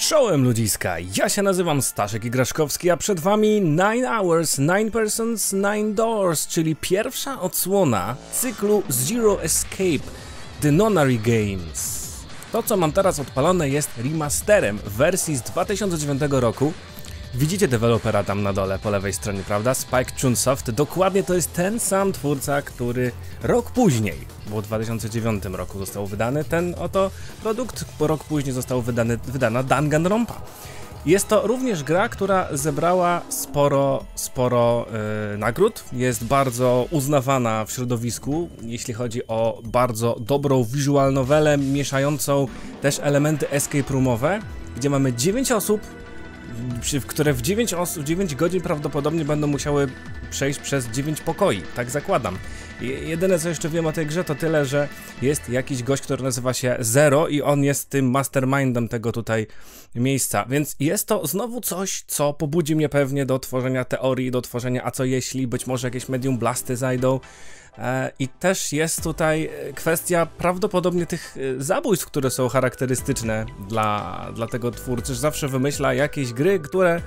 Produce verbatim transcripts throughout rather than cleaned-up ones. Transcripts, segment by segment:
Czołem ludziska, ja się nazywam Staszek Igraszkowski, a przed wami nine hours, nine persons, nine doors, czyli pierwsza odsłona cyklu Zero Escape The Nonary Games. To, co mam teraz odpalone, jest remasterem wersji z dwa tysiące dziewiątego roku. Widzicie dewelopera tam na dole po lewej stronie, prawda? Spike Chunsoft. Dokładnie to jest ten sam twórca, który rok później, bo w dwa tysiące dziewiątym roku został wydany ten oto produkt, bo rok później został wydany, wydana Danganronpa. Jest to również gra, która zebrała sporo, sporo yy, nagród. Jest bardzo uznawana w środowisku, jeśli chodzi o bardzo dobrą visual novelę, mieszającą też elementy escape roomowe, gdzie mamy dziewięć osób, które w dziewięć osób, dziewięć godzin prawdopodobnie będą musiały przejść przez dziewięć pokoi, tak zakładam. Jedyne, co jeszcze wiem o tej grze, to tyle, że jest jakiś gość, który nazywa się Zero i on jest tym mastermindem tego tutaj miejsca, więc jest to znowu coś, co pobudzi mnie pewnie do tworzenia teorii, do tworzenia a co jeśli, być może jakieś medium blasty zajdą. I też jest tutaj kwestia prawdopodobnie tych zabójstw, które są charakterystyczne dla, dla tego twórcy, że zawsze wymyśla jakieś gry, które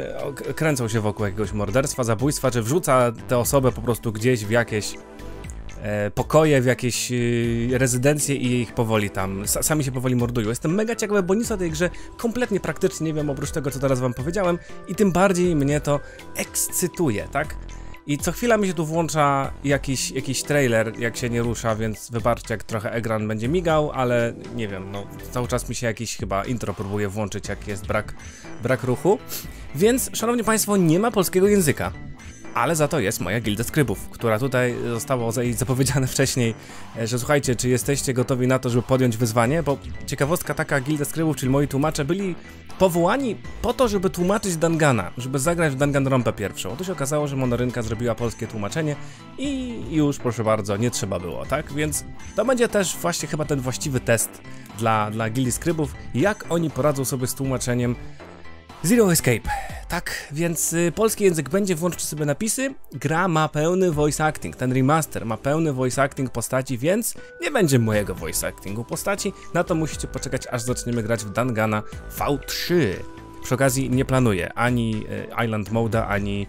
kręcą się wokół jakiegoś morderstwa, zabójstwa, czy wrzuca tę osobę po prostu gdzieś w jakieś pokoje, w jakieś rezydencje i ich powoli tam, sami się powoli mordują. Jestem mega ciekawy, bo nic o tej grze kompletnie praktycznie nie wiem, oprócz tego, co teraz wam powiedziałem, i tym bardziej mnie to ekscytuje, tak? I co chwila mi się tu włącza jakiś, jakiś trailer, jak się nie rusza, więc wybaczcie, jak trochę ekran będzie migał, ale nie wiem, no cały czas mi się jakiś chyba intro próbuje włączyć, jak jest brak, brak ruchu. Więc, szanowni państwo, nie ma polskiego języka, ale za to jest moja gilda skrybów, która tutaj zostało zapowiedziane wcześniej, że słuchajcie, czy jesteście gotowi na to, żeby podjąć wyzwanie, bo ciekawostka taka, gilda skrybów, czyli moi tłumacze, byli powołani po to, żeby tłumaczyć Dangana, żeby zagrać w Danganronpę pierwszą. Otóż się okazało, że Monorynka zrobiła polskie tłumaczenie i już, proszę bardzo, nie trzeba było, tak? Więc to będzie też właśnie chyba ten właściwy test dla, dla gildii skrybów, jak oni poradzą sobie z tłumaczeniem Zero Escape. Tak, więc y, polski język będzie, włączcie sobie napisy. Gra ma pełny voice acting, ten remaster ma pełny voice acting postaci, więc nie będzie mojego voice actingu postaci. Na to musicie poczekać, aż zaczniemy grać w Dangana V trzy. Przy okazji nie planuję ani y, Island Moda, ani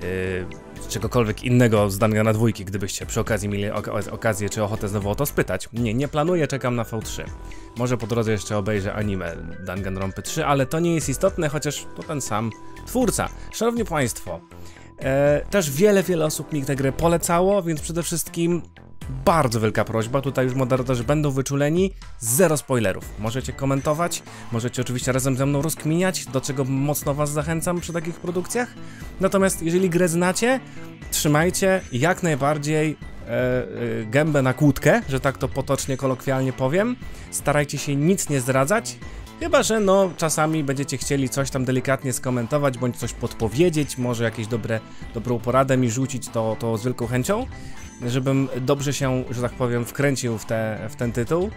y, czegokolwiek innego z Dangana dwójki, gdybyście przy okazji mieli ok okazję czy ochotę znowu o to spytać. Nie, nie planuję, czekam na V trzy. Może po drodze jeszcze obejrzę anime Danganronpy trzy, ale to nie jest istotne, chociaż to ten sam twórca. Szanowni państwo, e, też wiele, wiele osób mi tę grę polecało, więc przede wszystkim bardzo wielka prośba, tutaj już moderatorzy będą wyczuleni, zero spoilerów. Możecie komentować, możecie oczywiście razem ze mną rozkminiać, do czego mocno was zachęcam przy takich produkcjach. Natomiast jeżeli grę znacie, trzymajcie jak najbardziej e, e, gębę na kłódkę, że tak to potocznie, kolokwialnie powiem. Starajcie się nic nie zdradzać, chyba że no czasami będziecie chcieli coś tam delikatnie skomentować, bądź coś podpowiedzieć, może jakieś dobre, dobrą poradę mi rzucić, to, to z wielką chęcią, żebym dobrze się, że tak powiem, wkręcił w, te, w ten tytuł.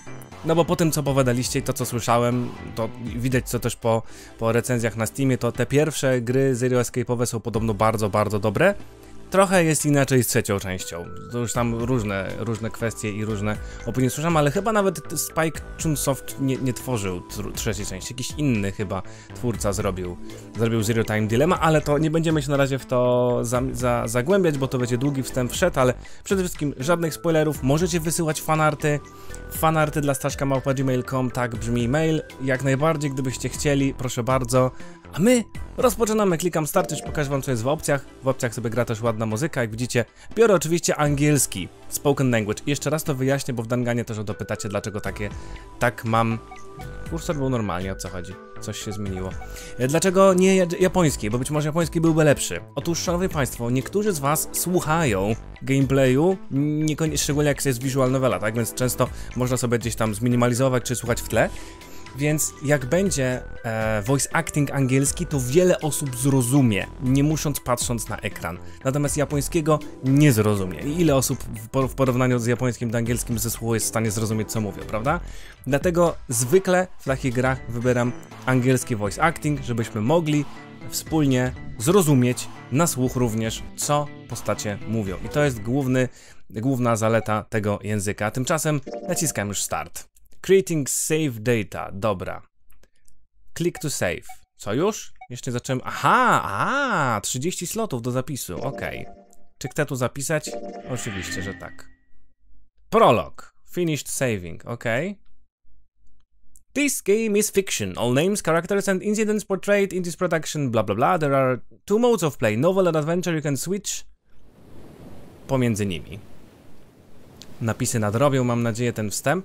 No bo po tym, co opowiadaliście i to, co słyszałem, to widać, co też po, po recenzjach na Steamie, to te pierwsze gry Zero Escape'owe są podobno bardzo, bardzo dobre. Trochę jest inaczej z trzecią częścią. To już tam różne, różne kwestie i różne opinie słyszałem, ale chyba nawet Spike Chunsoft nie, nie tworzył trzeciej części. Jakiś inny chyba twórca zrobił, zrobił Zero Time Dilemma, ale to nie będziemy się na razie w to za, za, zagłębiać, bo to będzie długi wstęp wszedł, ale przede wszystkim żadnych spoilerów. Możecie wysyłać fanarty, fanarty dla staszka małpa gmail kropka com, tak brzmi e-mail. Jak najbardziej, gdybyście chcieli, proszę bardzo. A my rozpoczynamy, klikam start, już pokażę wam, co jest w opcjach. W opcjach sobie gra też ładna muzyka, jak widzicie. Biorę oczywiście angielski, spoken language. I jeszcze raz to wyjaśnię, bo w Danganie też o to pytacie, dlaczego takie, tak mam. Kursor był normalnie, o co chodzi? Coś się zmieniło. Dlaczego nie japoński? Bo być może japoński byłby lepszy. Otóż, szanowni państwo, niektórzy z was słuchają gameplayu, niekoniecznie, szczególnie jak jest visual novela, tak? Więc często można sobie gdzieś tam zminimalizować, czy słuchać w tle. Więc jak będzie e, voice acting angielski, to wiele osób zrozumie, nie musząc patrząc na ekran. Natomiast japońskiego nie zrozumie. I ile osób w, w porównaniu z japońskim do angielskim zespołu jest w stanie zrozumieć, co mówią, prawda? Dlatego zwykle w takich grach wybieram angielski voice acting, żebyśmy mogli wspólnie zrozumieć, na słuch również, co postacie mówią. I to jest główny, główna zaleta tego języka. Tymczasem naciskam już start. Creating save data, dobra. Click to save. Co już? Jeszcze nie zacząłem... Aha! A, trzydzieści slotów do zapisu. Okej. Okay. Czy chcę tu zapisać? Oczywiście, że tak. Prolog. Finished saving. Okej. Okay. This game is fiction. All names, characters and incidents portrayed in this production, blah blah blah. There are two modes of play. Novel and adventure. You can switch pomiędzy nimi. Napisy nadrobią, mam nadzieję, ten wstęp.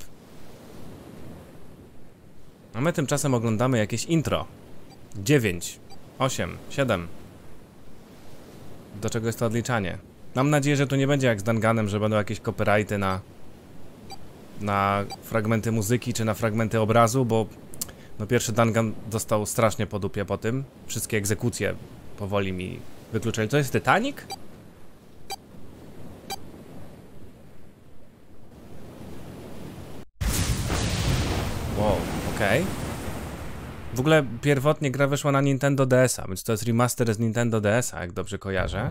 A my tymczasem oglądamy jakieś intro. dziewięć, osiem, siedem. Do czego jest to odliczanie? Mam nadzieję, że tu nie będzie jak z Danganem, że będą jakieś copyrighty na na fragmenty muzyki czy na fragmenty obrazu, bo no pierwszy Dangan dostał strasznie po dupie po tym. Wszystkie egzekucje powoli mi wykluczali. To jest Titanic? Wow, okej. Okay. W ogóle pierwotnie gra wyszła na Nintendo D S a, więc to jest remaster z Nintendo D S a, jak dobrze kojarzę.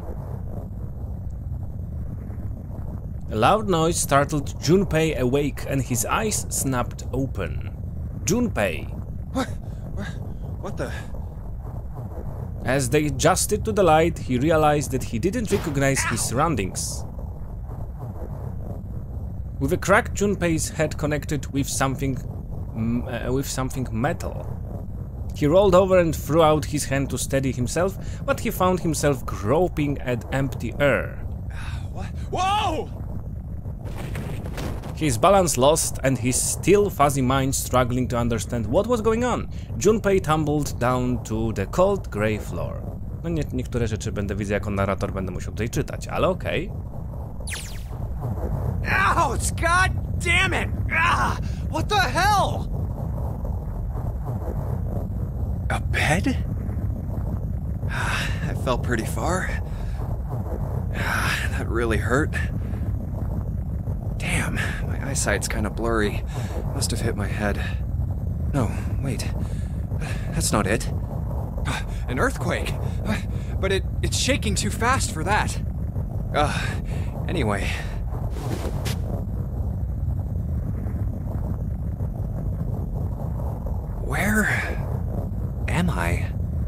A loud noise startled Junpei awake and his eyes snapped open. Junpei. What? What the? As they adjusted to the light, he realized that he didn't recognize his surroundings. With a crack, Junpei's head connected with something, uh, with something metal. He rolled over and threw out his hand to steady himself, but he found himself groping at empty air. What? Whoa! His balance lost and his still fuzzy mind struggling to understand what was going on, Junpei tumbled down to the cold grey floor. No nie, niektóre rzeczy będę widzę jako narrator, będę musiał tutaj czytać, ale okej. Okay. Ouch! God damn it! Ah, what the hell? A bed? I fell pretty far. That really hurt. Damn, my eyesight's kind of blurry. Must have hit my head. No, wait. That's not it. An earthquake! But it, it's shaking too fast for that. Uh, anyway. Where am I?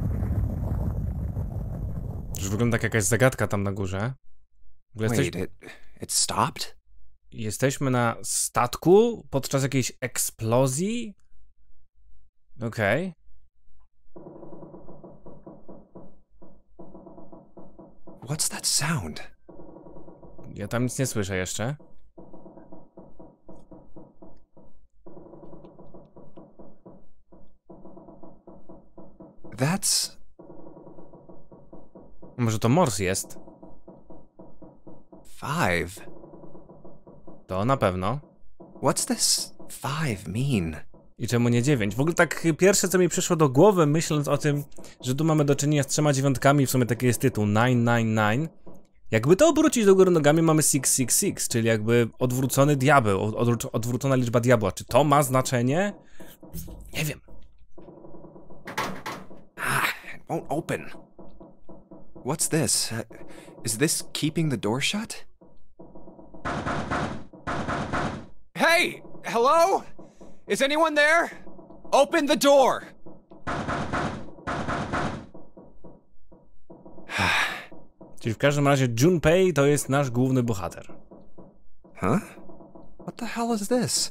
Już wygląda jak jakaś zagadka tam na górze. Wait, jesteś... it, it stopped? Jesteśmy na statku podczas jakiejś eksplozji? Okej. Okay. What's that sound? Ja tam nic nie słyszę jeszcze. That's... Może to Morse jest? Five. To na pewno. What's this five mean? I czemu nie dziewięć? W ogóle tak pierwsze, co mi przyszło do głowy, myśląc o tym, że tu mamy do czynienia z trzema dziewiątkami, w sumie taki jest tytuł, nine nine nine. Jakby to obrócić do góry nogami, mamy six six six, czyli jakby odwrócony diabeł, od, odwrócona liczba diabła. Czy to ma znaczenie? Nie wiem. Ah, it won't open. What's this? Uh, is this keeping the door shut? Hey! Hello? Is anyone there? Open the door! Czyli w każdym razie Junpei to jest nasz główny bohater. Huh? What the hell is this?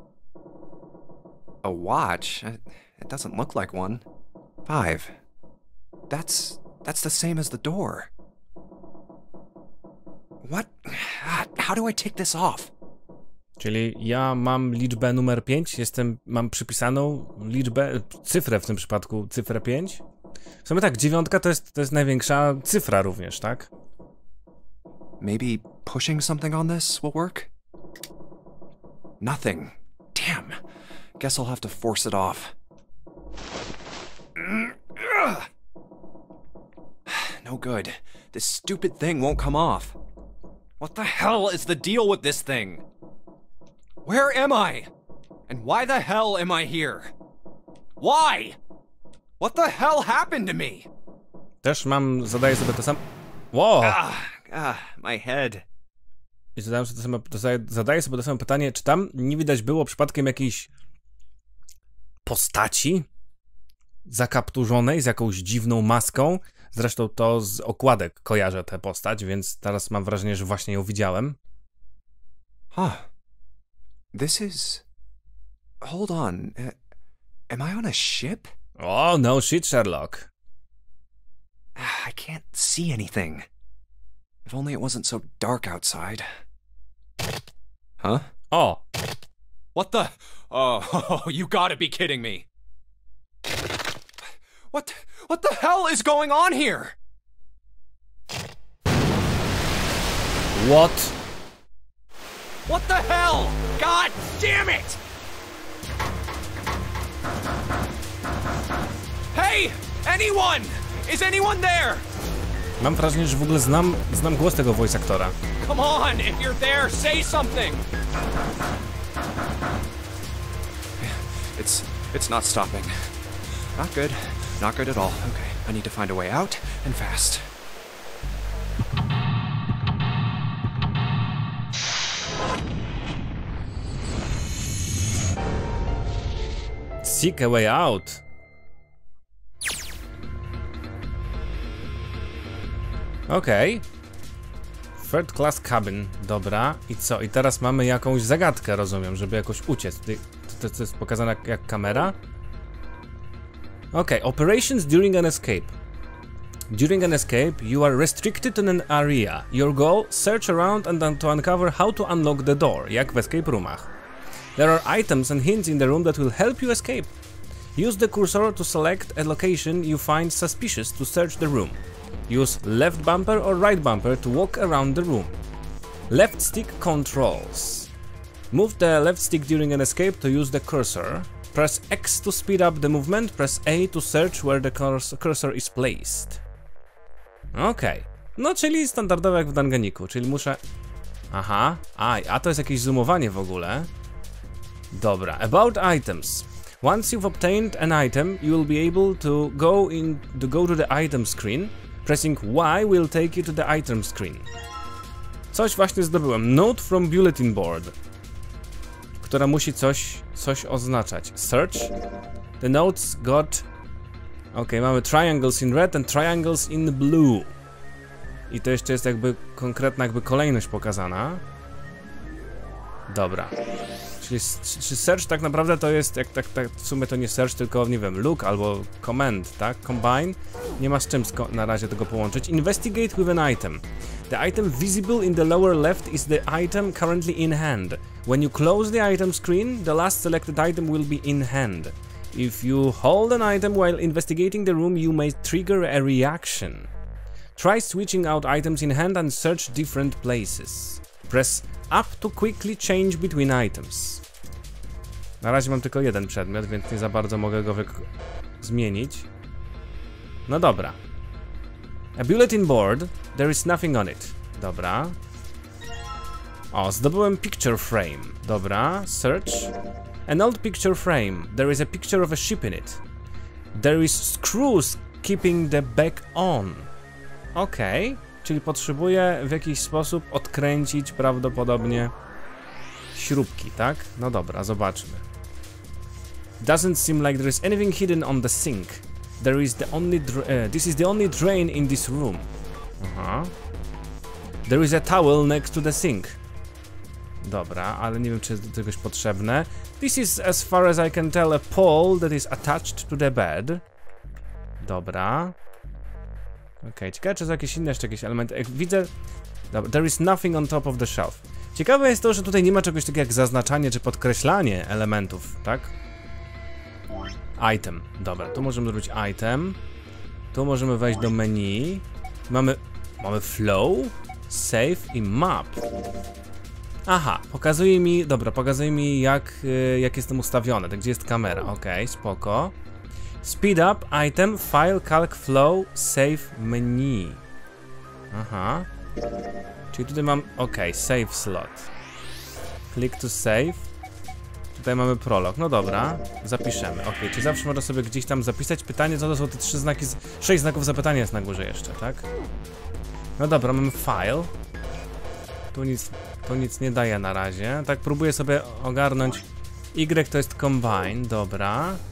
A watch? It doesn't look like one. Five. That's... that's the same as the door. What? How do I take this off? Czyli ja mam liczbę numer pięć, jestem, mam przypisaną liczbę, cyfrę w tym przypadku, cyfrę pięć. W sumie tak, dziewiątka to jest, to jest największa cyfra również, tak? Maybe pushing something on this will work? Nothing. Damn. Guess I'll have to force it off. No good. This stupid thing won't come off. What the hell is the deal with this thing? Where am I? And why the hell am I here? Why? What the hell happened to me? Też mam, zadaję sobie to samo... Wow! Ah, ah, my head. I zadaję sobie, to samo, zadaję sobie to samo pytanie, czy tam nie widać było przypadkiem jakiejś postaci? zakapturzonej, z jakąś dziwną maską. Zresztą to z okładek kojarzę tę postać, więc teraz mam wrażenie, że właśnie ją widziałem. Huh. This is... Hold on. Uh, am I on a ship? Oh, no shit, Sherlock. I can't see anything. If only it wasn't so dark outside. Huh? O! What the? Oh, you gotta be kidding me. What, what the hell is going on here? What? What the hell? God damn it! Hey! Anyone! Is anyone there? Mam wrażenie, że w ogóle znam, znam głos tego voice aktora. Come on, if you're there, say something! It's... it's not stopping. Not good. Not good at all. Okay, I need to find a way out, and fast. Seek a way out. Okej. Okay. Third class cabin, dobra. I co? I teraz mamy jakąś zagadkę, rozumiem, żeby jakoś uciec. To, to jest pokazane jak, jak kamera? Okay, operations during an escape. During an escape, you are restricted in an area. Your goal, search around and to uncover how to unlock the door, jak w escape roomach. There are items and hints in the room that will help you escape. Use the cursor to select a location you find suspicious to search the room. Use left bumper or right bumper to walk around the room. Left stick controls. Move the left stick during an escape to use the cursor. Press X to speed up the movement, press A to search where the cursor is placed. Okej. Okay. No, czyli standardowo jak w Dangeniku, czyli muszę... Aha, a, a to jest jakieś zoomowanie w ogóle. Dobra, about items. Once you've obtained an item, you will be able to go in to go to the item screen. Pressing Y will take you to the item screen. Coś właśnie zdobyłem. Note from bulletin board. Która musi coś, coś oznaczać. Search. The notes got... Ok, mamy triangles in red and triangles in blue. I to jeszcze jest jakby konkretna jakby kolejność pokazana. Dobra. Czyli czy search tak naprawdę to jest, jak tak, tak w sumie to nie search, tylko nie wiem, look albo command, tak? Combine. Nie ma z czym na razie tego połączyć. Investigate with an item. The item visible in the lower left is the item currently in hand. When you close the item screen, the last selected item will be in hand. If you hold an item while investigating the room, you may trigger a reaction. Try switching out items in hand and search different places. Press up to quickly change between items. Na razie mam tylko jeden przedmiot, więc nie za bardzo mogę go zmienić. No dobra. A bulletin board, there is nothing on it. Dobra. O, zdobyłem picture frame. Dobra, search. An old picture frame. There is a picture of a ship in it. There is screws keeping the back on. Okej, okay. Czyli potrzebuję w jakiś sposób odkręcić prawdopodobnie śrubki, tak? No dobra, zobaczmy. Doesn't seem like there is anything hidden on the sink. There is the only uh, this is the only drain in this room. Aha. There is a towel next to the sink. Dobra, ale nie wiem, czy jest do czegoś potrzebne. This is, as far as I can tell, a pole that is attached to the bed. Dobra. Okej, okay, ciekawe, czy są jakieś inne jeszcze jakieś elementy. Jak widzę... Dobra, there is nothing on top of the shelf. Ciekawe jest to, że tutaj nie ma czegoś takiego jak zaznaczanie czy podkreślanie elementów, tak? Item. Dobra, tu możemy zrobić item. Tu możemy wejść do menu. Mamy... Mamy flow, save i map. Aha, pokazuje mi... Dobra, pokazuje mi jak, jak jestem ustawiony, tak, gdzie jest kamera. Okej, okay, spoko. Speed up, item, file, calc, flow, save, menu. Aha. Czyli tutaj mam, ok, save slot. Click to save. Tutaj mamy prolog, no dobra, zapiszemy. Ok, czyli zawsze można sobie gdzieś tam zapisać. Pytanie, co to są te trzy znaki, z... sześć znaków zapytania jest na górze jeszcze, tak? No dobra, mamy file. Tu nic, tu nic nie daje na razie. Tak próbuję sobie ogarnąć. Y to jest combine, dobra.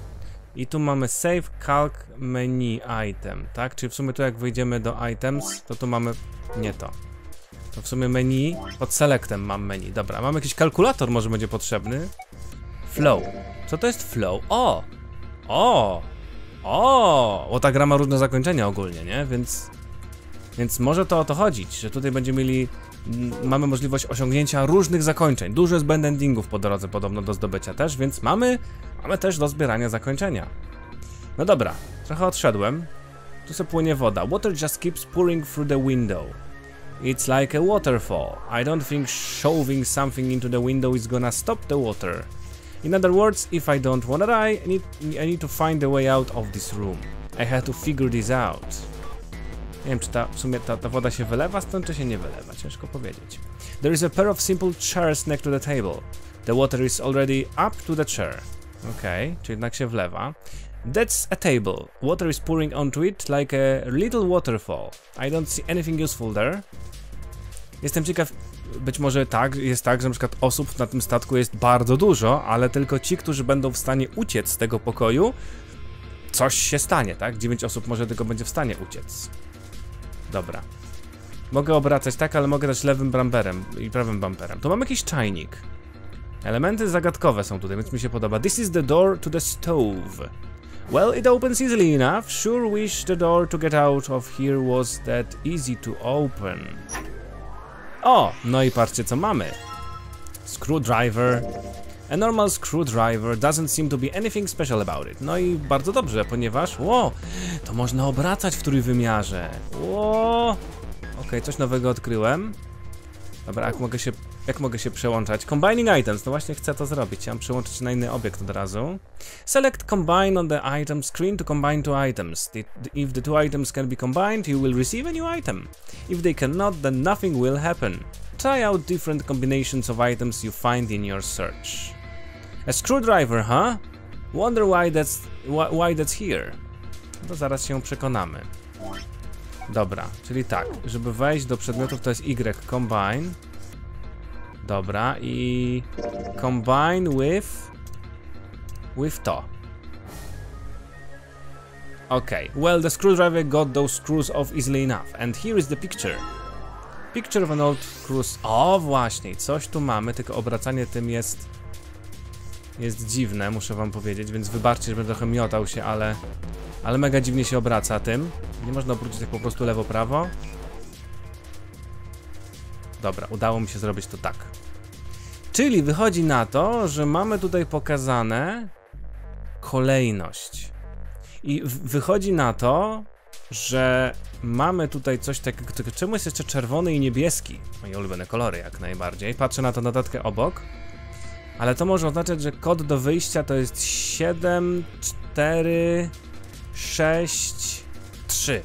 I tu mamy save, calc, menu, item, tak? Czyli w sumie tu jak wejdziemy do items, to tu mamy... nie to. To w sumie menu, pod selectem mam menu. Dobra, mamy jakiś kalkulator, może będzie potrzebny. Flow. Co to jest flow? O! O! O! Bo ta gra ma różne zakończenia ogólnie, nie? Więc... Więc może to o to chodzić, że tutaj będziemy mieli... Mamy możliwość osiągnięcia różnych zakończeń. Dużo jest band endingów po drodze podobno do zdobycia też, więc mamy... Mamy też do zbierania zakończenia. No dobra, trochę odszedłem. Tu sobie płynie woda. Water just keeps pouring through the window. It's like a waterfall. I don't think shoving something into the window is gonna stop the water. In other words, if I don't wanna die, I need, I need to find a way out of this room. I have to figure this out. Nie wiem, czy ta, w sumie ta, ta woda się wylewa stąd, czy się nie wylewa, ciężko powiedzieć. There is a pair of simple chairs next to the table. The water is already up to the chair. Okej, okay, czyli jednak się wlewa. That's a table. Water is pouring onto it like a little waterfall. I don't see anything useful there. Jestem ciekaw, być może tak, jest tak, że na przykład osób na tym statku jest bardzo dużo, ale tylko ci, którzy będą w stanie uciec z tego pokoju, coś się stanie, tak? dziewięć osób może tylko będzie w stanie uciec. Dobra. Mogę obracać tak, ale mogę też lewym bumperem i prawym bumperem. Tu mam jakiś czajnik. Elementy zagadkowe są tutaj, więc mi się podoba. This is the door to the stove. Well, it opens easily enough. Sure wish the door to get out of here was that easy to open. O, no i patrzcie co mamy. Screwdriver. A normal screwdriver doesn't seem to be anything special about it. No i bardzo dobrze, ponieważ... Ło, to można obracać w trójwymiarze. Ło. Okej, okay, coś nowego odkryłem. Dobra, jak mogę się... Jak mogę się przełączać? Combining items, no właśnie chcę to zrobić. Chciałem przełączyć na inny obiekt od razu. Select combine on the item screen to combine two items. The, the, if the two items can be combined, you will receive a new item. If they cannot, then nothing will happen. Try out different combinations of items you find in your search. A screwdriver, huh? Wonder why that's, why, why that's here. To zaraz się przekonamy. Dobra, czyli tak, żeby wejść do przedmiotów to jest Y, combine. Dobra, i combine with with to. Okay, well the screwdriver got those screws off easily enough. And here is the picture. Picture of an old cruise. O właśnie, coś tu mamy, tylko obracanie tym jest jest dziwne, muszę wam powiedzieć, więc wybaczcie, że będę trochę miotał się, ale ale mega dziwnie się obraca tym. Nie można obrócić tak po prostu lewo-prawo. Dobra, udało mi się zrobić to tak. Czyli wychodzi na to, że mamy tutaj pokazane kolejność. I wychodzi na to, że mamy tutaj coś takiego, czemu jest jeszcze czerwony i niebieski? Moje ulubione kolory jak najbardziej. Patrzę na to notatkę obok. Ale to może oznaczać, że kod do wyjścia to jest siedem, cztery, sześć, trzy.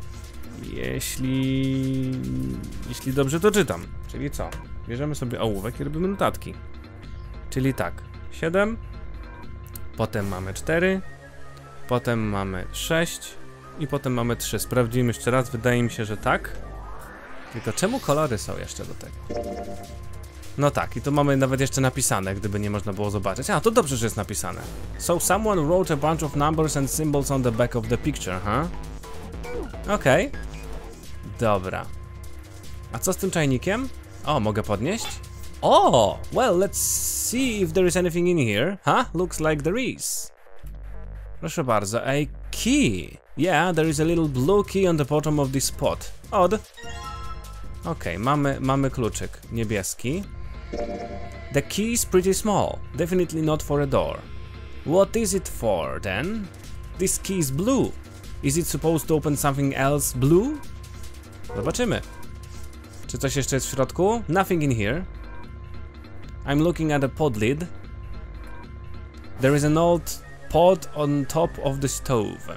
Jeśli... Jeśli dobrze to czytam. Czyli co? Bierzemy sobie ołówek i robimy notatki. Czyli tak, siedem, potem mamy cztery, potem mamy sześć i potem mamy trzy. Sprawdzimy jeszcze raz, wydaje mi się, że tak. Tylko czemu kolory są jeszcze do tego? No tak, i tu mamy nawet jeszcze napisane, gdyby nie można było zobaczyć. A, to dobrze, że jest napisane. So someone wrote a bunch of numbers and symbols on the back of the picture, huh? Okej. Okay. Dobra. A co z tym czajnikiem? O, mogę podnieść? O! Well, let's see if there is anything in here. Huh? Looks like there is. Proszę bardzo, a key. Yeah, there is a little blue key on the bottom of this pot. Odd. Okej, okay, mamy, mamy kluczyk niebieski. The key is pretty small. Definitely not for a door. What is it for, then? This key is blue. Is it supposed to open something else blue? Zobaczymy. Czy coś jeszcze jest w środku? Nothing in here. I'm looking at a pod lid. There is an old pot on top of the stove.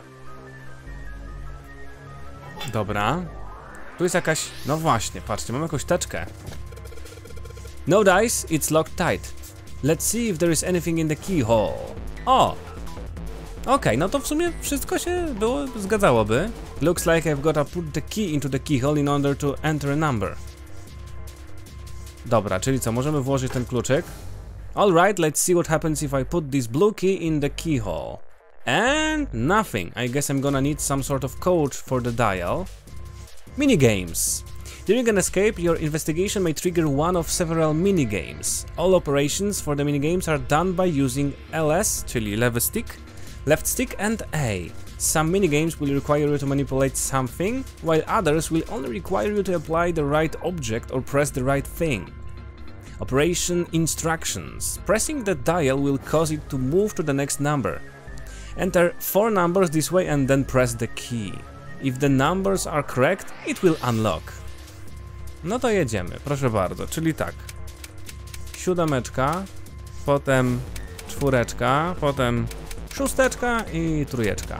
Dobra. Tu jest jakaś... No właśnie, patrzcie, mamy jakąś teczkę. No dice, it's locked tight. Let's see if there is anything in the keyhole. O! Okej, okay, no to w sumie wszystko się było, zgadzałoby. Looks like I've got to put the key into the keyhole in order to enter a number. Dobra, czyli co, możemy włożyć ten kluczyk. Alright, let's see what happens if I put this blue key in the keyhole. And nothing. I guess I'm gonna need some sort of code for the dial. Minigames. During an escape, your investigation may trigger one of several minigames. All operations for the minigames are done by using L S, czyli lewy stick, left stick and A. Some minigames will require you to manipulate something, while others will only require you to apply the right object or press the right thing. Operation instructions. Pressing the dial will cause it to move to the next number. Enter four numbers this way and then press the key. If the numbers are correct, it will unlock. No to jedziemy, proszę bardzo, czyli tak. Siódemeczka, potem czwóreczka, potem szósteczka i trójeczka.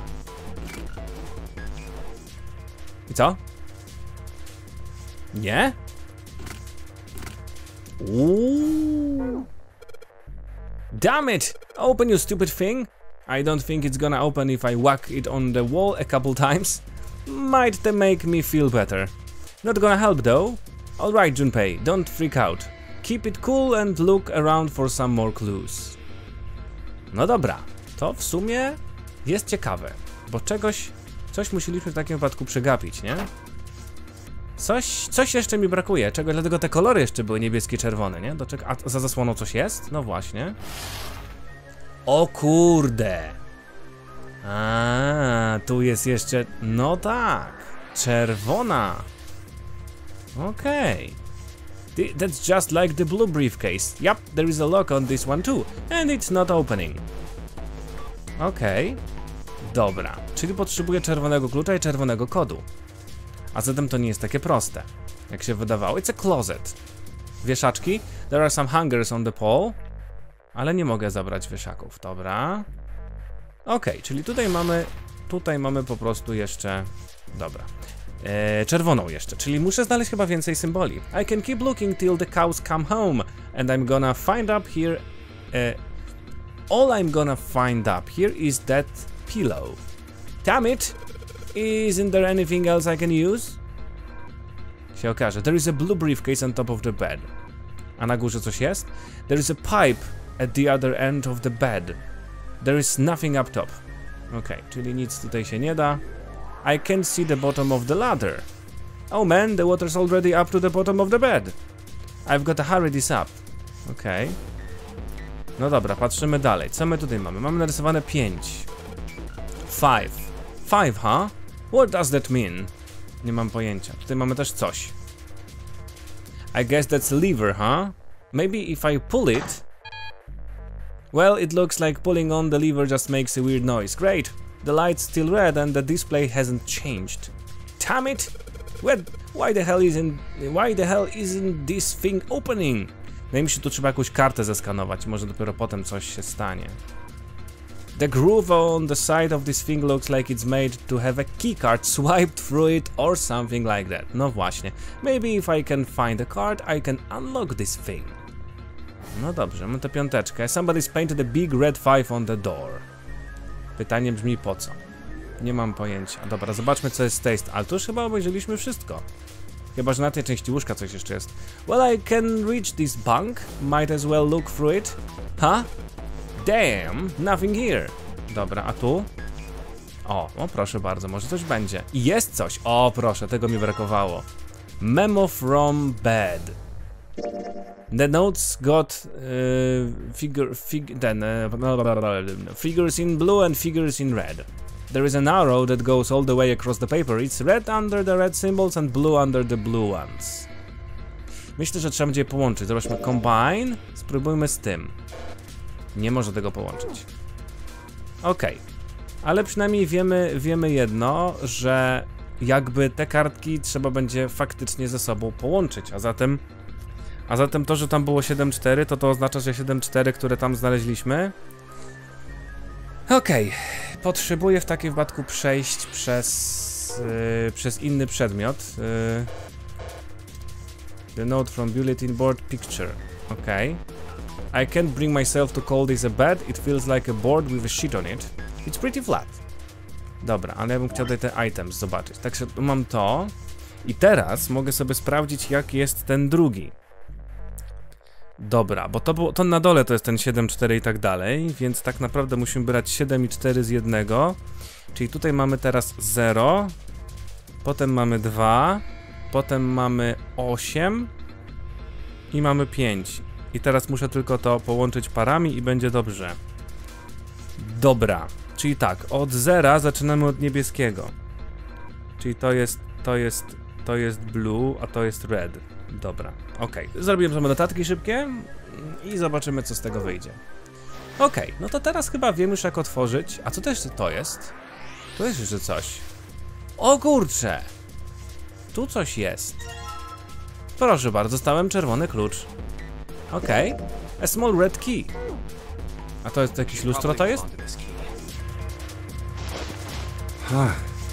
I co? Nie? Ooh. Damn it! Open, you stupid thing! I don't think it's gonna open if I whack it on the wall a couple times. Might make me feel better. Not gonna help though. Alright, Junpei, don't freak out. Keep it cool and look around for some more clues. No dobra, to w sumie jest ciekawe, bo czegoś, coś musieliśmy w takim wypadku przegapić, nie? Coś, coś jeszcze mi brakuje, czego, dlatego te kolory jeszcze były niebieskie, czerwone, nie? Do czego, a za zasłoną coś jest? No właśnie. O kurde! A, tu jest jeszcze, no tak, czerwona. Okej. Okay. That's just like the blue briefcase. Yep, there is a lock on this one too, and it's not opening. Okej. Okay. Dobra, czyli potrzebuję czerwonego klucza i czerwonego kodu. A zatem to nie jest takie proste, jak się wydawało. It's a closet. Wieszaczki. There are some hangers on the pole. Ale nie mogę zabrać wieszaków, dobra. Okej, okay, czyli tutaj mamy, tutaj mamy po prostu jeszcze, dobra. Eee, czerwoną jeszcze, czyli muszę znaleźć chyba więcej symboli. I can keep looking till the cows come home, and I'm gonna find up here. Uh, all I'm gonna find up here is that pillow. Damn it! Isn't there anything else I can use? Się okaże. There is a blue briefcase on top of the bed. A na górze coś jest? There is a pipe at the other end of the bed. There is nothing up top. Ok, czyli nic tutaj się nie da. I can't see the bottom of the ladder. Oh man, the water's already up to the bottom of the bed. I've got to hurry this up. Ok. No dobra, patrzymy dalej. Co my tutaj mamy? Mamy narysowane pięć. Five. Five, huh? What does that mean? Nie mam pojęcia. Tutaj mamy też coś. I guess that's lever, huh? Maybe if I pull it... Well, it looks like pulling on the lever just makes a weird noise. Great! The light's still red and the display hasn't changed. Damn it! What? Why the hell isn't... Why the hell isn't this thing opening? Wydaje mi się, tu trzeba jakąś kartę zeskanować. Może dopiero potem coś się stanie. The groove on the side of this thing looks like it's made to have a keycard swiped through it or something like that. No właśnie. Maybe if I can find a card, I can unlock this thing. No dobrze, mamy tę piąteczkę. Somebody's painted a big red five on the door. Pytanie brzmi po co? Nie mam pojęcia. Dobra, zobaczmy co jest z tej strony. Ale tu już chyba obejrzeliśmy wszystko. Chyba, że na tej części łóżka coś jeszcze jest. Well, I can reach this bunk. Might as well look through it. Huh? Damn, nothing here. Dobra, a tu? O, o proszę bardzo, może coś będzie. I jest coś. O proszę, tego mi brakowało. Memo from bed. The notes got uh, figure, fig, then, uh, figures in blue and figures in red. There is an arrow that goes all the way across the paper. It's red under the red symbols and blue under the blue ones. Myślę, że trzeba będzie je połączyć. Zobaczmy, combine. Spróbujmy z tym. Nie może tego połączyć. Okej. Okay. Ale przynajmniej wiemy, wiemy jedno, że jakby te kartki trzeba będzie faktycznie ze sobą połączyć, a zatem a zatem to, że tam było siedem cztery, to to oznacza, że siedem cztery, które tam znaleźliśmy. Okej. Okay. Potrzebuję w takim wypadku przejść przez yy, przez inny przedmiot. Yy. The note from bulletin board picture. Okej. Okay. I can't bring myself to call this a bed. It feels like a board with a sheet on it. It's pretty flat. Dobra, ale ja bym chciał tutaj te items zobaczyć. Także mam to. I teraz mogę sobie sprawdzić, jak jest ten drugi. Dobra, bo to, było, to na dole to jest ten siedem, cztery i tak dalej, więc tak naprawdę musimy brać siedem i cztery z jednego. Czyli tutaj mamy teraz zero, potem mamy dwa, potem mamy osiem i mamy pięć. I teraz muszę tylko to połączyć parami i będzie dobrze. Dobra, czyli tak, od zera zaczynamy od niebieskiego. Czyli to jest, to jest, to jest blue, a to jest red. Dobra, okej. Okay. Zrobiłem sobie notatki szybkie i zobaczymy, co z tego wyjdzie. Okej, okay, no to teraz chyba wiem już, jak otworzyć. A co też to jest? Tu jest jeszcze coś. O kurcze! Tu coś jest. Proszę bardzo, dostałem czerwony klucz. Okej. Okay. A small red key. A to jest jakieś lustro, to jest? Huh.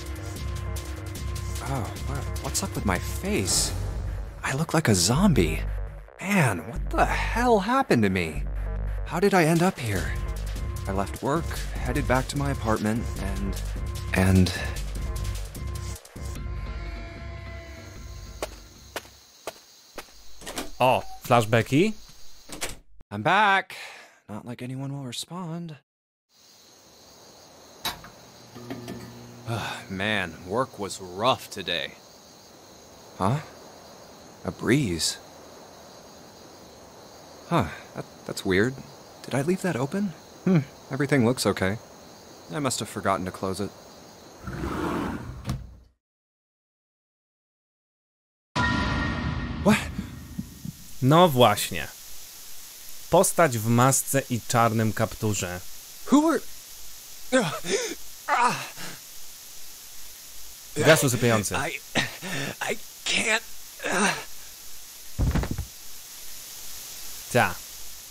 Oh, what's up with my face? I look like a zombie. Man, what the hell happened to me? How did I end up here? I left work, headed back to my apartment, and... and... O, flashbacki. I'm back. Not like anyone will respond. Man, work was rough today. Huh? A breeze. Huh, that, that's weird. Did I leave that open? Hmm, everything looks okay. I must have forgotten to close it. What? No właśnie. Postać w masce i czarnym kapturze. Who are... Gaz usypiający. I... I can't... Ta.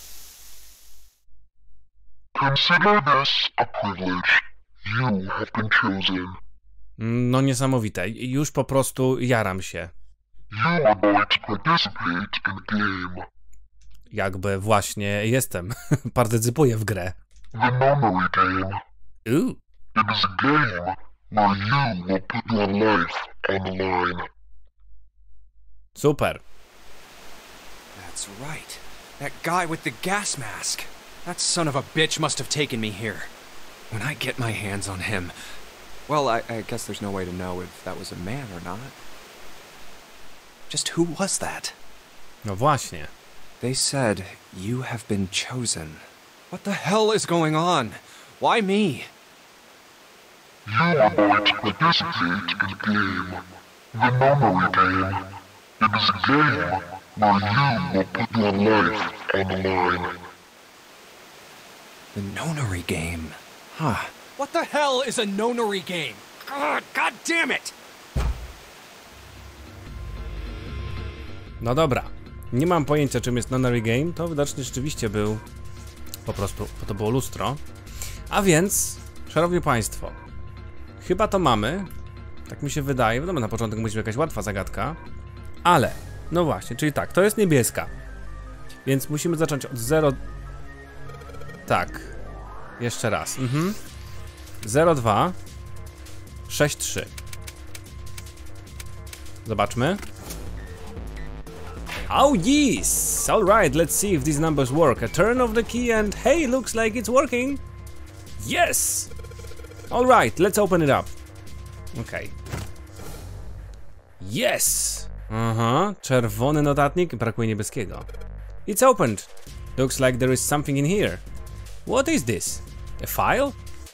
Consider this a privilege. You have been chosen. No niesamowite. Już po prostu jaram się. You are going to participate in a game. Jakby właśnie jestem. Partycypuję w grę. The Nonary Game. Ooh. It is a game where you will put your life on the line. Super. That's right. That guy with the gas mask. That son of a bitch must have taken me here. When I get my hands on him... Well, I, I guess there's no way to know if that was a man or not. Just who was that? No właśnie. They said you have been chosen. What the hell is going on? Why me? You are going to participate in a game. The Nonary Game. It is a game where you will put your life on the line. The Nonary Game. Huh. What the hell is a Nonary Game? God, God damn it! No dobra. Nie mam pojęcia, czym jest Nonary Game. To widocznie rzeczywiście był po prostu, bo to było lustro. A więc, szanowni państwo, chyba to mamy. Tak mi się wydaje. Wiadomo, na początek musi być jakaś łatwa zagadka. Ale, no właśnie, czyli tak, to jest niebieska. Więc musimy zacząć od zero. Tak. Jeszcze raz. Mhm. zero dwa sześć trzy. Zobaczmy. Oh yes! Alright, let's see if these numbers work. A turn of the key and hey, looks like it's working. Yes! Alright, let's open it up. Okay. Yes! Aha, czerwony notatnik, brakuje niebieskiego. It's opened. Looks like there is something in here. What is this? A file?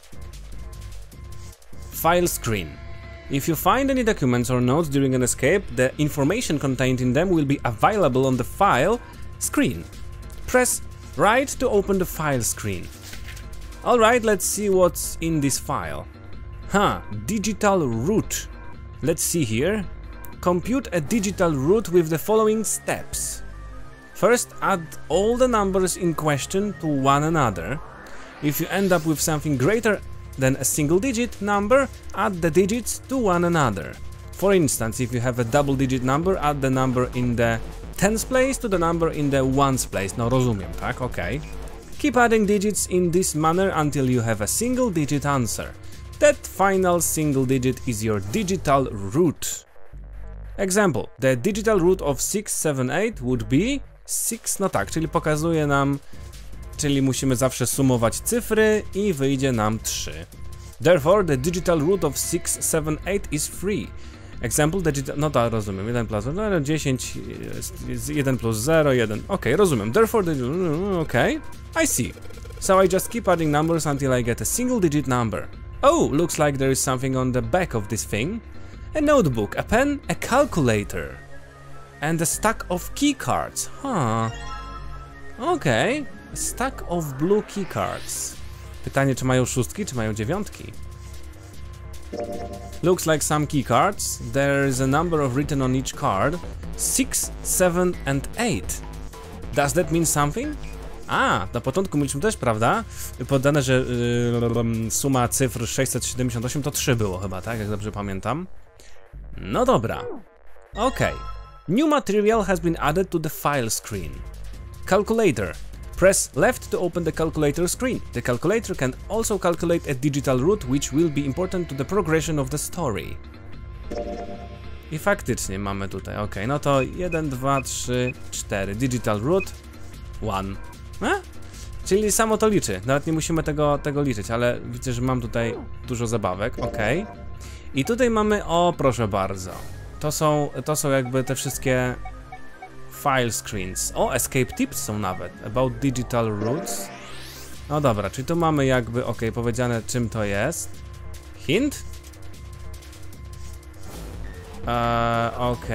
File screen. If you find any documents or notes during an escape, the information contained in them will be available on the file screen. Press right to open the file screen. Alright, let's see what's in this file. Huh, digital root. Let's see here. Compute a digital root with the following steps. First, add all the numbers in question to one another. If you end up with something greater than a single digit number, add the digits to one another. For instance, if you have a double digit number, add the number in the tens place to the number in the ones place. No rozumiem, tak? Okay. Keep adding digits in this manner until you have a single digit answer. That final single digit is your digital root. Example, the digital root of six seven eight would be six, no tak, czyli pokazuje nam, czyli musimy zawsze sumować cyfry i wyjdzie nam trzy. Therefore, the digital root of six, seven, eight is free. Example, digital, no tak, rozumiem, jeden plus zero, dziesięć, jeden plus zero, jeden, ok, rozumiem. Therefore, the, ok, I see. So I just keep adding numbers until I get a single digit number. Oh, looks like there is something on the back of this thing. A notebook, a pen, a calculator. And a stack of key cards, huh. Okay, a stack of blue key cards. Pytanie, czy mają szóstki, czy mają dziewiątki? Looks like some key cards. There is a number of written on each card. six, seven and eight. Does that mean something? A, na początku mieliśmy też, prawda? Podane, że yy, suma cyfr sześćset siedemdziesiąt osiem to trzy było chyba, tak? Jak dobrze pamiętam. No dobra. Okay. New material has been added to the file screen. Calculator. Press left to open the calculator screen. The calculator can also calculate a digital root which will be important to the progression of the story. I faktycznie mamy tutaj, ok, no to jeden, dwa, trzy, cztery. Digital root jeden. E? Czyli samo to liczy, nawet nie musimy tego, tego liczyć, ale widzę, że mam tutaj dużo zabawek, ok. I tutaj mamy, o proszę bardzo, to są, to są jakby te wszystkie file screens. O, escape tips są nawet, about digital roots. No dobra, czyli tu mamy jakby, ok, powiedziane czym to jest. Hint? Eee, ok.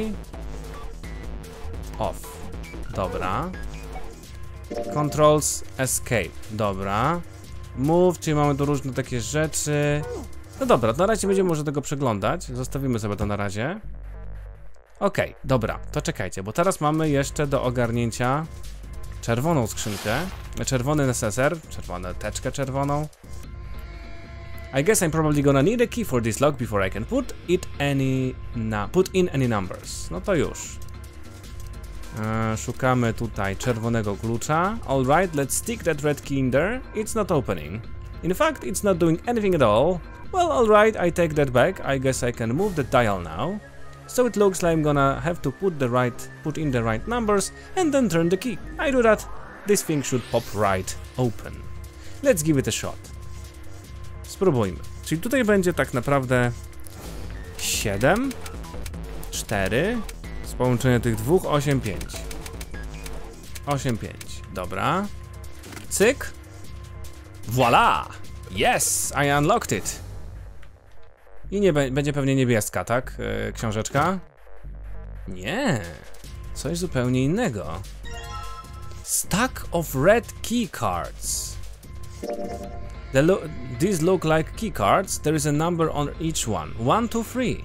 Off. Dobra. Controls escape. Dobra. Move, czyli mamy tu różne takie rzeczy. No dobra, na razie będziemy może tego przeglądać. Zostawimy sobie to na razie. Okej, okay, dobra, to czekajcie, bo teraz mamy jeszcze do ogarnięcia czerwoną skrzynkę, czerwony neseser, czerwoną teczkę czerwoną. I guess I'm probably gonna need a key for this lock before I can put it any na put in any numbers. No to już. Eee, szukamy tutaj czerwonego klucza. Alright, let's stick that red key in there. It's not opening. In fact, it's not doing anything at all. Well, alright, I take that back. I guess I can move the dial now. So it looks like I'm gonna have to put the right, put in the right numbers and then turn the key. I do that. This thing should pop right open. Let's give it a shot. Spróbujmy. Czyli tutaj będzie tak naprawdę siedem, cztery, z połączenia tych dwóch, osiem, pięć. osiem, pięć. Dobra. Cyk. Voila! Yes, I unlocked it. I nie będzie pewnie niebieska, tak? Yy, książeczka? Nie. Coś zupełnie innego. Stack of red key cards. The lo these look like key cards. There is a number on each one. one, two, three.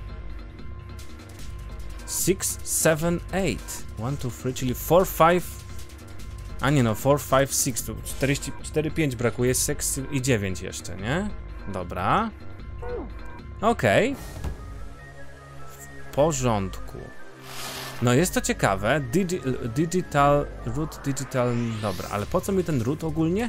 six, seven, eight. one, two, three, czyli cztery, pięć. A nie no, cztery, pięć, sześć. Tu cztery, pięć brakuje, sześć i dziewięć jeszcze, nie? Dobra. Okej. Okay. W porządku. No jest to ciekawe. Digi digital root, digital... Dobra, ale po co mi ten root ogólnie?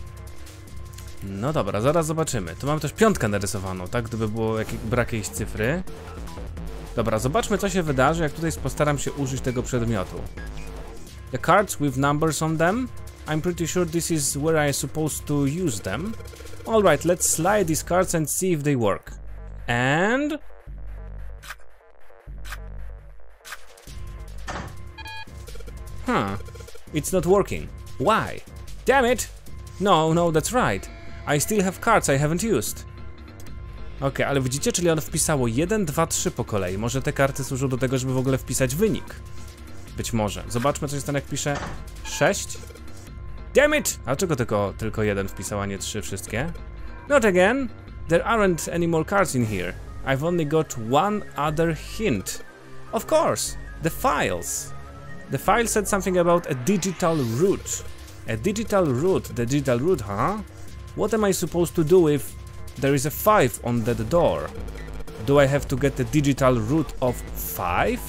No dobra, zaraz zobaczymy. Tu mamy też piątkę narysowaną, tak? Gdyby było jakiś brak jakiejś cyfry. Dobra, zobaczmy co się wydarzy, jak tutaj postaram się użyć tego przedmiotu. The cards with numbers on them. I'm pretty sure this is where I'm supposed to use them. Alright, let's slide these cards and see if they work. And... Huh. It's not working. Why? Damn it! No, no, that's right. I still have cards I haven't used. Ok, ale widzicie, czyli on wpisało jeden, dwa, trzy po kolei. Może te karty służą do tego, żeby w ogóle wpisać wynik. Być może. Zobaczmy, co jest tam, jak pisze sześć. Damn it! A dlaczego tylko, tylko jeden wpisał, a nie trzy wszystkie? Not again. There aren't any more cards in here. I've only got one other hint. Of course, the files. The file said something about a digital root. A digital root, the digital root, huh? What am I supposed to do if there is a five on that door? Do I have to get the digital root of five?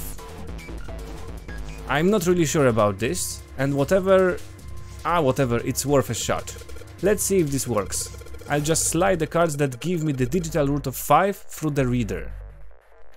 I'm not really sure about this, and whatever, ah, whatever, it's worth a shot. Let's see if this works. I'll just slide the cards that give me the digital root of five through the reader.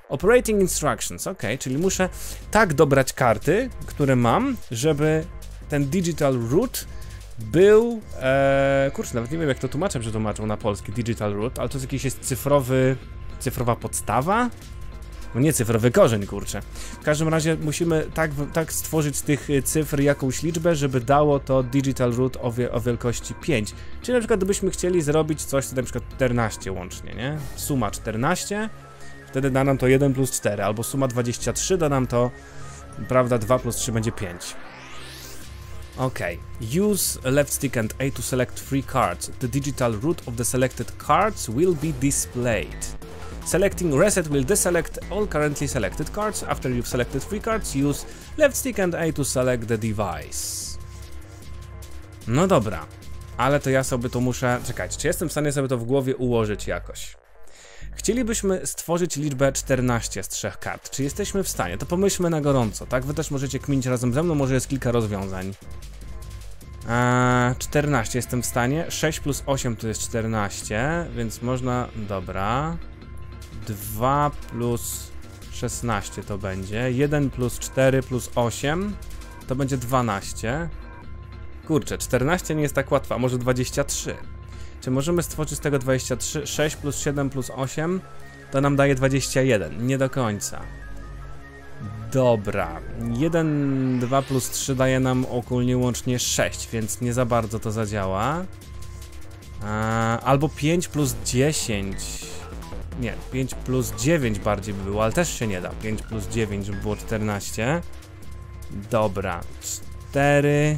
Operating instructions, ok, czyli muszę tak dobrać karty, które mam, żeby ten digital root był, e, kurczę, nawet nie wiem jak to tłumaczę, przetłumaczą na polski digital root, ale to jest jakiś jest cyfrowy, cyfrowa podstawa? No nie cyfrowy korzeń, kurczę. W każdym razie musimy tak, tak stworzyć z tych cyfr jakąś liczbę, żeby dało to digital root o, wie, o wielkości pięć. Czyli na przykład gdybyśmy chcieli zrobić coś, co na przykład czternaście łącznie, nie? Suma czternaście, wtedy da nam to jeden plus cztery, albo suma dwadzieścia trzy da nam to, prawda, dwa plus trzy będzie pięć. Ok. Use left stick and A to select three cards. The digital root of the selected cards will be displayed. Selecting reset will deselect all currently selected cards. After you've selected three cards, use left stick and A to select the device. No dobra, ale to ja sobie to muszę... Czekajcie, czy jestem w stanie sobie to w głowie ułożyć jakoś? Chcielibyśmy stworzyć liczbę czternaście z trzech kart. Czy jesteśmy w stanie? To pomyślmy na gorąco, tak? Wy też możecie kminić razem ze mną, może jest kilka rozwiązań. Eee, czternaście jestem w stanie, sześć plus osiem to jest czternaście, więc można... Dobra... dwa plus szesnaście to będzie, jeden plus cztery plus osiem to będzie dwanaście. Kurczę, czternaście nie jest tak łatwa, może dwadzieścia trzy. Czy możemy stworzyć z tego dwadzieścia trzy? sześć plus siedem plus osiem to nam daje dwadzieścia jeden, nie do końca. Dobra, jeden, dwa plus trzy daje nam ogólnie łącznie sześć, więc nie za bardzo to zadziała. Eee, albo pięć plus dziesięć. Nie, pięć plus dziewięć bardziej by było, ale też się nie da. pięć plus dziewięć, żeby było czternaście. Dobra, cztery.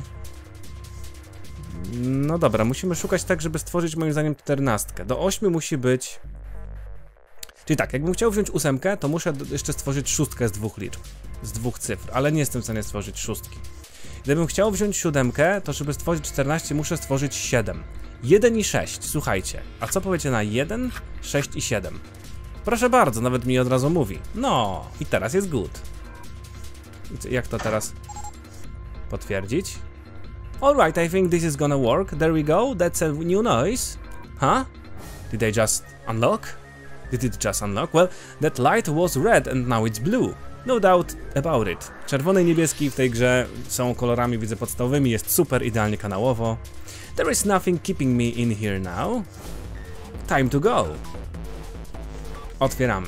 No dobra, musimy szukać tak, żeby stworzyć moim zdaniem czternastkę. Do ośmiu musi być... Czyli tak, jakbym chciał wziąć ósemkę, to muszę jeszcze stworzyć szóstkę z dwóch liczb. Z dwóch cyfr, ale nie jestem w stanie stworzyć szóstki. Gdybym chciał wziąć siódemkę, to żeby stworzyć czternaście muszę stworzyć siedem. jeden i sześć, słuchajcie. A co powiecie na jeden, sześć i siedem? Proszę bardzo, nawet mi od razu mówi. No, i teraz jest good. Jak to teraz potwierdzić? Alright, I think this is gonna work. There we go, that's a new noise. Huh? Did I just unlock? Did it just unlock? Well, that light was red and now it's blue. No doubt about it. Czerwony i niebieski w tej grze są kolorami, widzę, podstawowymi, jest super, idealnie kanałowo. There is nothing keeping me in here now. Time to go. Otwieramy.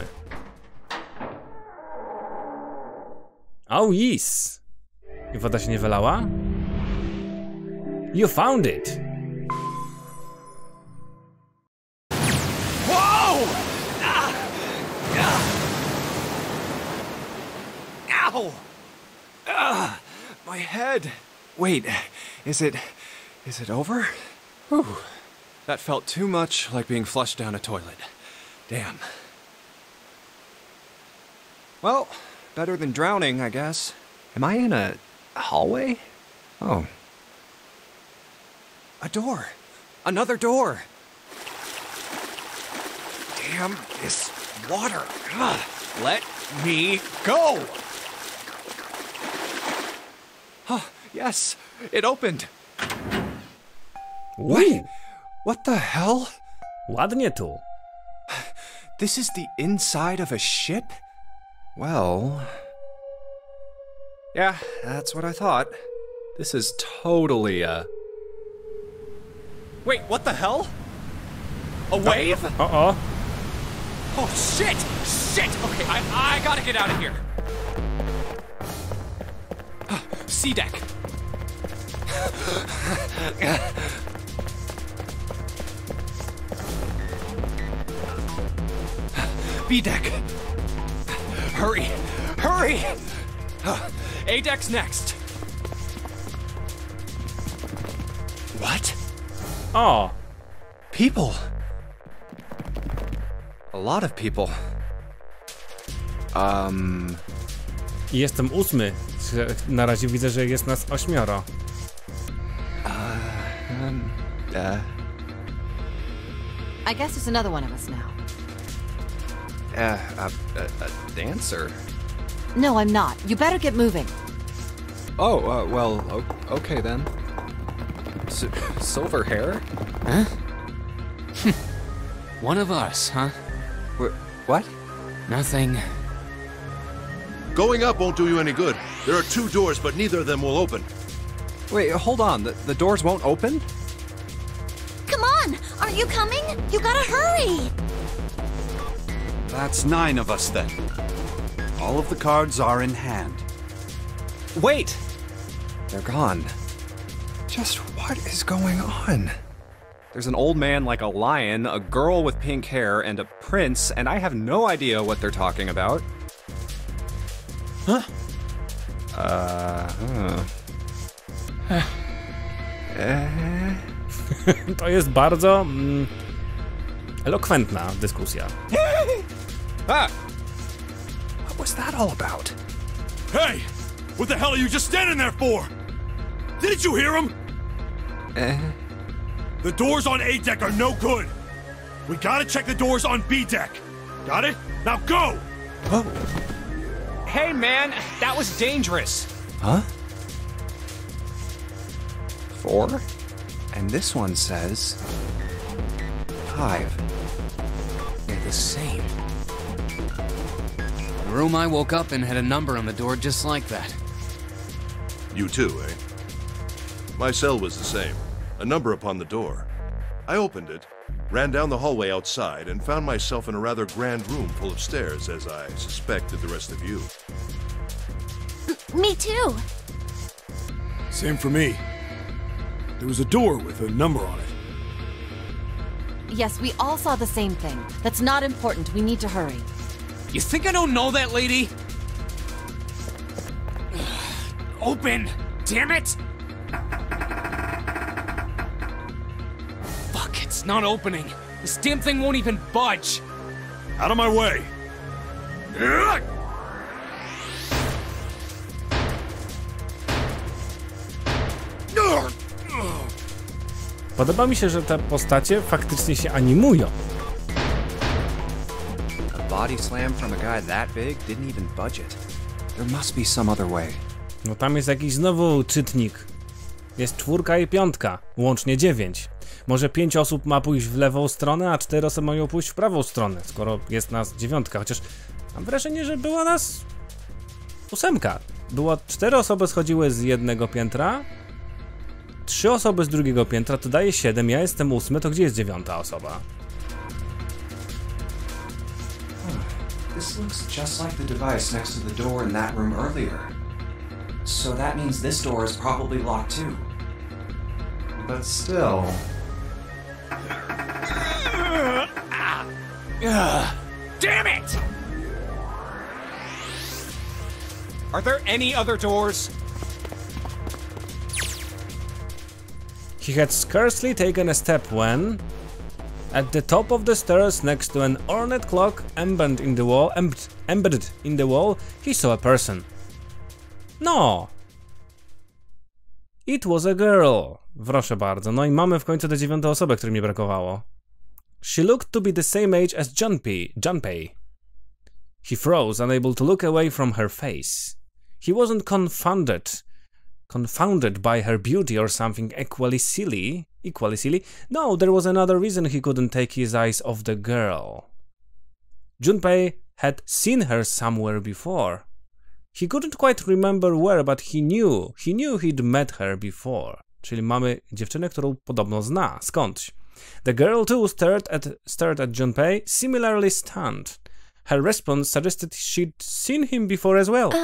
Oh yes. I woda się nie wylała? You found it. Whoa! Ah! Ah! Ow! Ah! My head. Wait, is it... Is it over? Whew. That felt too much like being flushed down a toilet. Damn. Well, better than drowning, I guess. Am I in a hallway? Oh. A door. Another door. Damn this water. Ugh. Let me go. Huh, yes, it opened. What? What the hell? Ładnie tu. This is the inside of a ship? Well... Yeah, that's what I thought. This is totally a... Wait, what the hell? A wave? Uh-oh. Oh, shit! Shit! Okay, I, I gotta get out of here. C deck. B deck. Hurry! Hurry! A deck's next. What? O! People. A lot of people. Um... I jestem ósmy. Na razie widzę, że jest nas ośmioro. Uh, um, uh... I guess there's another one of us now. Uh, a, a, a dancer? No, I'm not. You better get moving. Oh, uh, well, okay then. S silver hair? Huh? One of us, huh? Wh what? Nothing. Going up won't do you any good. There are two doors, but neither of them will open. Wait, hold on. The, the doors won't open? Come on! Aren't you coming? You gotta hurry! That's nine of us then. All of the cards are in hand. Wait! They're gone. Just what is going on? There's an old man like a lion, a girl with pink hair, and a prince, and I have no idea what they're talking about. Huh? Uh, huh. To jest bardzo mm, elokwentna dyskusja. Ah! What was that all about? Hey! What the hell are you just standing there for? Didn't you hear him? Eh? The doors on A deck are no good. We gotta check the doors on B deck. Got it? Now go! Oh. Hey man, that was dangerous. Huh? Four? And this one says... Five. They're the same. The room I woke up in had a number on the door just like that. You too, eh? My cell was the same. A number upon the door. I opened it, ran down the hallway outside, and found myself in a rather grand room full of stairs, as I suspect did the rest of you. Me too! Same for me. There was a door with a number on it. Yes, we all saw the same thing. That's not important. We need to hurry. You think I don't know that lady? Open! Damn it! Fuck, it's not opening. This damn thing won't even budge. Out of my way! Podoba mi się, że te postacie faktycznie się animują. A body slam from a guy that big didn't even budge it. There must be some other way. No tam jest jakiś znowu czytnik. Jest czwórka i piątka, łącznie dziewięć. Może pięć osób ma pójść w lewą stronę, a cztery osoby mają pójść w prawą stronę, skoro jest nas dziewiątka. Chociaż mam wrażenie, że była nas ósemka. Było cztery osoby schodziły z jednego piętra, trzy osoby z drugiego piętra, to daje siedem, ja jestem ósmy, to gdzie jest dziewiąta osoba? This looks just like the device next to the door in that room earlier. So that means this door is probably locked too. But still... Damn it! Are there any other doors? He had scarcely taken a step when, at the top of the stairs next to an ornate clock embedded in the wall, em embedded in the wall, he saw a person. No! It was a girl. Proszę bardzo. No i mamy w końcu tę dziewiątą osobę, której mi brakowało. She looked to be the same age as Junpei. Junpei. He froze, unable to look away from her face. He wasn't confounded. Confounded by her beauty or something equally silly. Equally silly? No, there was another reason he couldn't take his eyes off the girl. Junpei had seen her somewhere before. He couldn't quite remember where, but he knew. He knew he'd met her before. Czyli mamy dziewczynę, którą podobno zna, skądś. The girl too stared at, stared at Junpei, similarly stunned. Her response suggested she'd seen him before as well.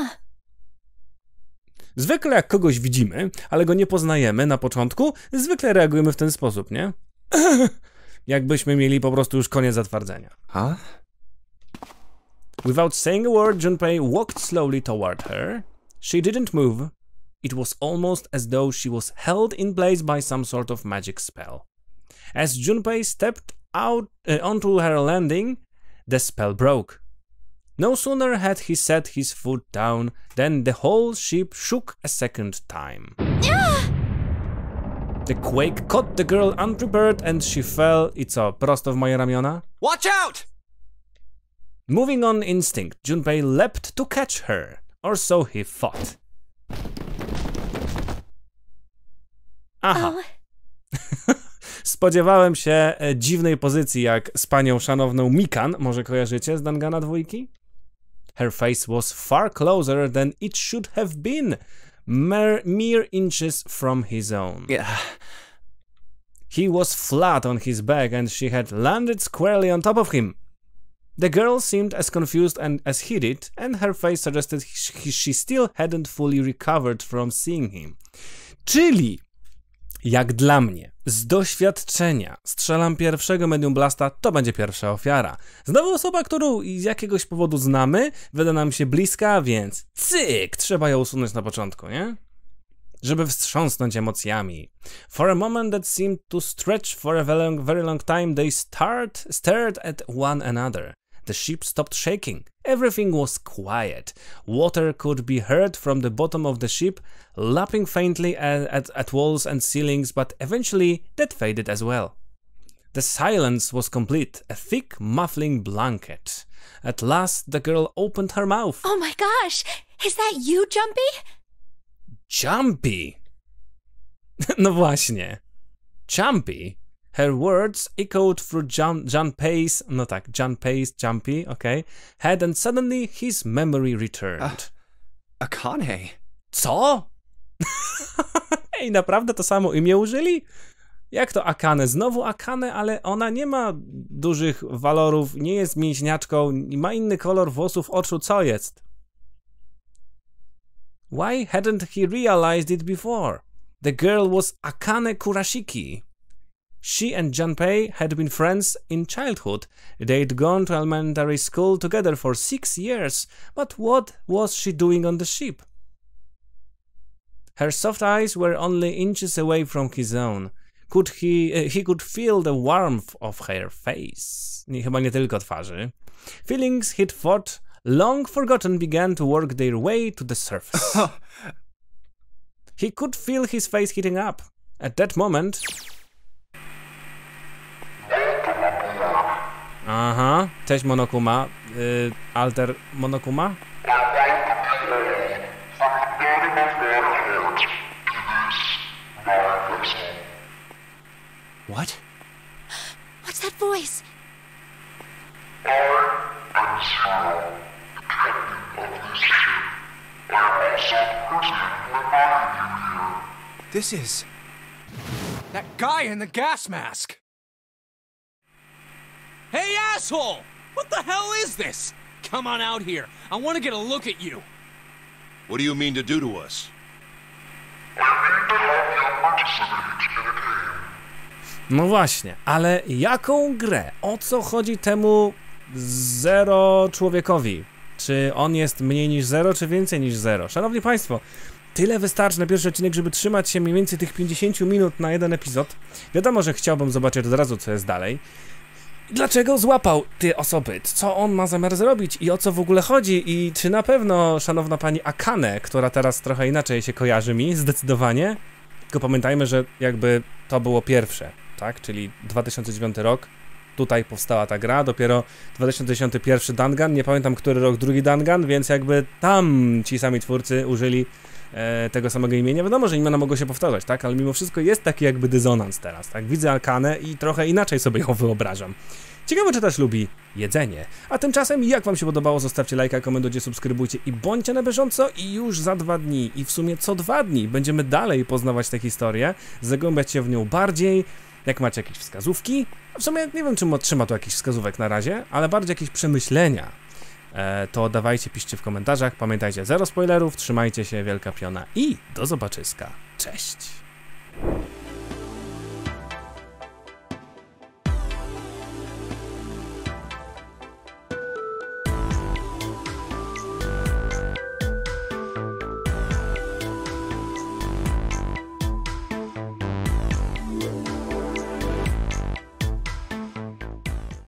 Zwykle jak kogoś widzimy, ale go nie poznajemy na początku, zwykle reagujemy w ten sposób, nie? Jakbyśmy mieli po prostu już koniec zatwardzenia. Huh? Without saying a word, Junpei walked slowly toward her. She didn't move. It was almost as though she was held in place by some sort of magic spell. As Junpei stepped out uh, onto her landing, the spell broke. No sooner had he set his foot down than the whole ship shook a second time. The quake caught the girl unprepared and she fell, i co, prosto w moje ramiona? Watch out! Moving on instinct, Junpei leapt to catch her, or so he thought. Aha. Spodziewałem się e, dziwnej pozycji jak z panią szanowną Mikan, może kojarzycie z Dangana dwójki? Her face was far closer than it should have been, mere, mere inches from his own. Yeah. He was flat on his back and she had landed squarely on top of him. The girl seemed as confused and as he did, and her face suggested he, she still hadn't fully recovered from seeing him. Czyli, jak dla mnie, z doświadczenia strzelam pierwszego Medium Blasta, to będzie pierwsza ofiara. Znowu osoba, którą z jakiegoś powodu znamy, wyda nam się bliska, więc cyk, trzeba ją usunąć na początku, nie? Żeby wstrząsnąć emocjami. For a moment that seemed to stretch for a very long, very long time, they start, stared at one another. The ship stopped shaking. Everything was quiet. Water could be heard from the bottom of the ship, lapping faintly at, at, at walls and ceilings, but eventually that faded as well. The silence was complete, a thick, muffling blanket. At last, the girl opened her mouth. Oh my gosh! Is that you, Jumpy? Jumpy! No właśnie. Jumpy. Her words echoed through Jun Junpei's, no tak, Junpei's, Jumpy, okay, head, and suddenly his memory returned. Uh, Akane. Co? Ej, naprawdę to samo imię użyli? Jak to Akane? Znowu Akane, ale ona nie ma dużych walorów, nie jest mięśniaczką, ma inny kolor włosów, oczu, co jest? Why hadn't he realized it before? The girl was Akane Kurashiki. She and Junpei had been friends in childhood. They'd gone to elementary school together for six years, but what was she doing on the ship? Her soft eyes were only inches away from his own. Could he, uh, he could feel the warmth of her face. Nie, chyba nie tylko twarzy. Feelings he'd thought long forgotten began to work their way to the surface. He could feel his face heating up. At that moment... Aha, cześć Monokuma. Y, alter Monokuma? What? What's that voice? This is... that guy in the gas mask! Hey, asshole! What the hell is this? Come on out here. I want to get a look at you. What do you mean to do to us? No właśnie, ale jaką grę? O co chodzi temu zero człowiekowi? Czy on jest mniej niż zero, czy więcej niż zero? Szanowni Państwo, tyle wystarczy na pierwszy odcinek, żeby trzymać się mniej więcej tych pięćdziesiąt minut na jeden epizod. Wiadomo, że chciałbym zobaczyć od razu, co jest dalej. Dlaczego złapał te osoby? Co on ma zamiar zrobić? I o co w ogóle chodzi? I czy na pewno szanowna pani Akane, która teraz trochę inaczej się kojarzy mi, zdecydowanie? Tylko pamiętajmy, że jakby to było pierwsze, tak? Czyli dwa tysiące dziewiąty rok. Tutaj powstała ta gra, dopiero dwa tysiące dziesiąty pierwszy Dangan, nie pamiętam który rok drugi Dangan, więc jakby tam ci sami twórcy użyli e, tego samego imienia. Wiadomo, że imiona mogą się powtarzać, tak? Ale mimo wszystko jest taki jakby dysonans teraz, tak? Widzę Akanę i trochę inaczej sobie ją wyobrażam. Ciekawe, czy też lubi jedzenie. A tymczasem, jak wam się podobało, zostawcie lajka, komentujcie, subskrybujcie i bądźcie na bieżąco. I już za dwa dni, i w sumie co dwa dni, będziemy dalej poznawać tę historię, zagłębiać się w nią bardziej. Jak macie jakieś wskazówki, w sumie nie wiem, czym otrzyma tu jakichś wskazówek na razie, ale bardziej jakieś przemyślenia, e, to dawajcie, piszcie w komentarzach. Pamiętajcie, zero spoilerów, trzymajcie się, wielka piona i do zobaczyska. Cześć!